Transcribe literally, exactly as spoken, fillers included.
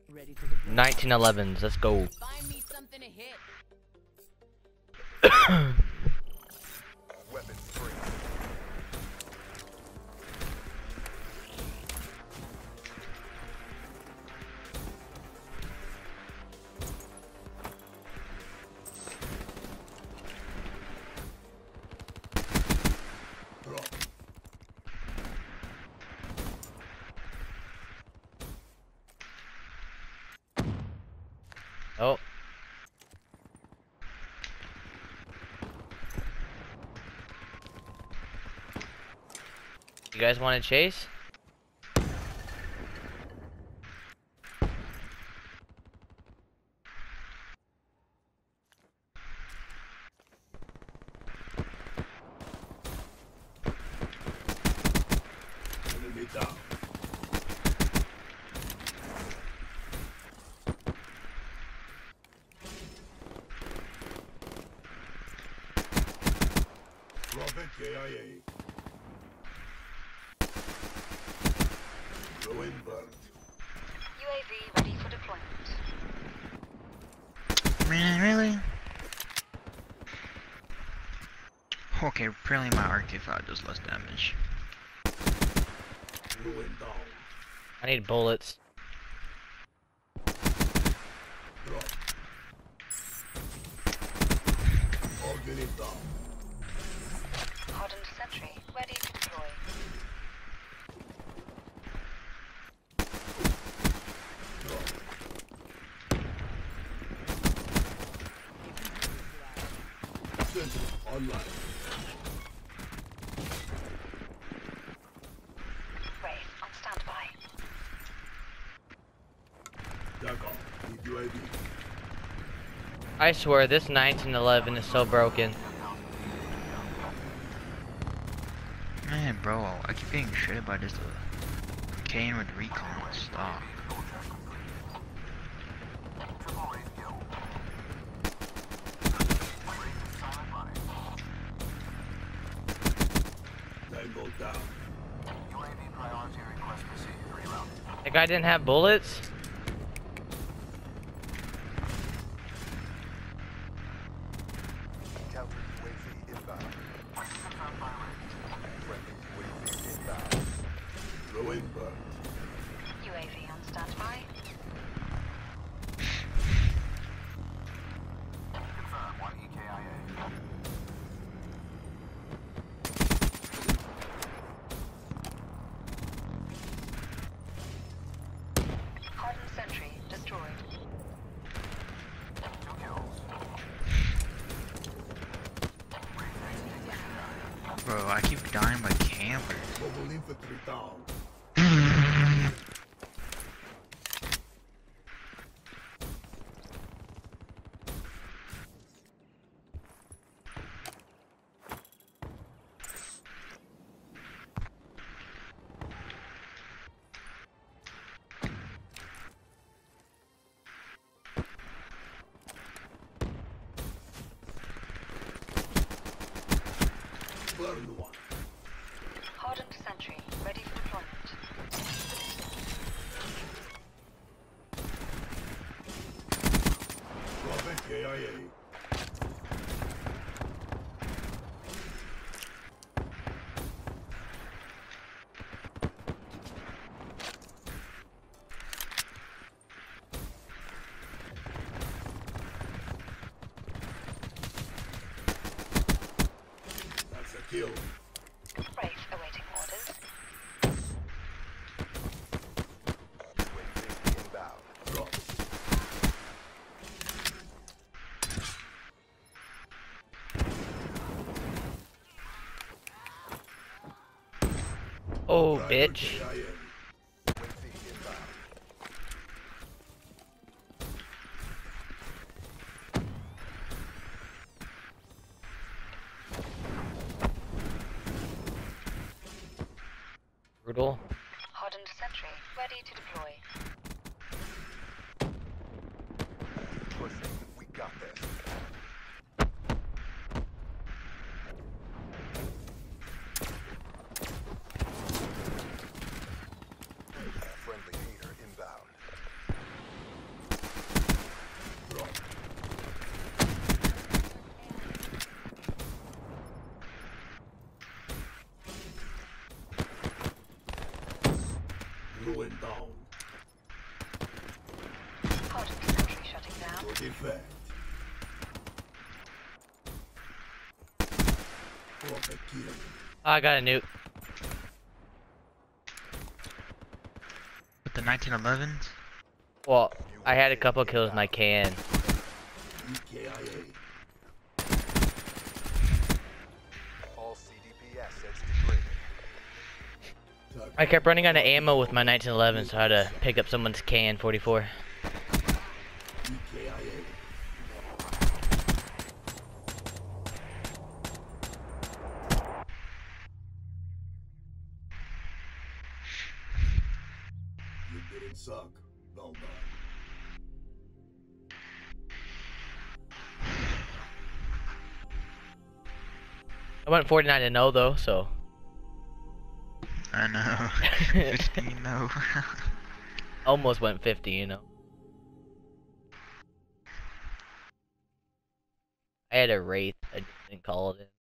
Ready for the nineteen elevens, let's go. Find me something to hit. Weapon free. Oh. You guys want to chase? Enemy down. Robert K I A. Ruin bird. U A V ready for deployment. Man, really? Okay, apparently my R K five does less damage. Ruin down. I need bullets. Drop. Organic down. Hardened sentry ready to deploy. Sentry online. Wraith on standby. Dagger. With U A V. I swear this nineteen eleven is so broken. Man, bro, I keep getting shitted by this uh, Kane with recon. Stop. Tango down. That guy didn't have bullets? Counter U A V inbound. Friendly U A V inbound. Ruin bird. U A V on standby. Confirm one E K I A. Hardened sentry destroyed. Two kills. Bro, I keep dying by campers. Mobile infantry down. Burn one. Hardened sentry ready for deployment. Robert K I A. That's a kill. Wraith awaiting orders. U A V inbound. Drop. Oh, Driver bitch. K I A. U A V inbound. Brutal. Hardened sentry ready to deploy. Pushing. We got this. Friendly hater inbound. Ruin down. Hardened sentry shutting down. Good effect. Perfect kill. I got a nuke. With the nineteen elevens? Well, I had a couple kills and I can. E K I A. All C D P assets degraded. I kept running out of ammo with my nineteen eleven, so I had to pick up someone's K N forty-four. E K I A. You didn't suck. Well done. I went forty-nine to oh though, so. I know. fifteen no. Almost went fifty, you know. I had a wraith, I just didn't call it in.